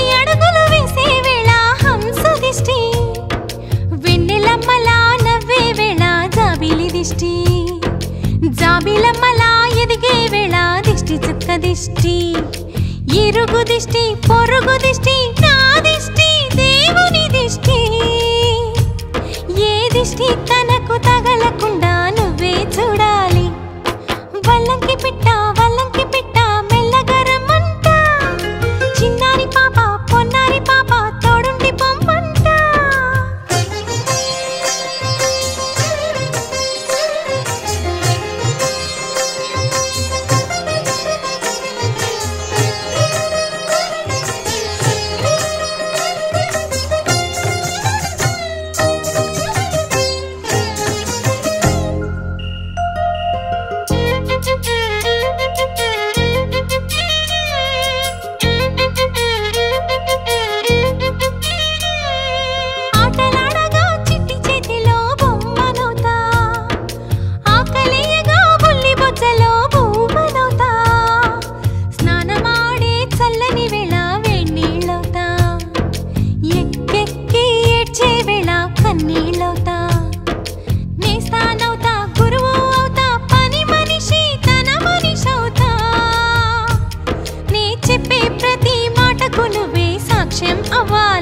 అడుగులు వేసే వేళ హంస దిష్టి, వెన్నెలమ్మలా నవ్వే వేళ జాబిలి దిష్టి, జాబిలమ్మలా ఎదిగే వేళ దిష్టి చుక్క దిష్టి, ఇరుగు దిష్టి పొరుగు దిష్టి నా దిష్టి దేవుని దిష్టి, ఏ దిష్టి తనకు తగలకుండా నువ్వే చూడాలి, వల్లంకి పిట్ట మెల్లగా రమ్మంట, చిన్నారి పాప పొన్నారి పాప తోడుండి పొమ్మంట. చెప్పే ప్రతి మాటకు నువ్వే సాక్ష్యం అవ్వాలి.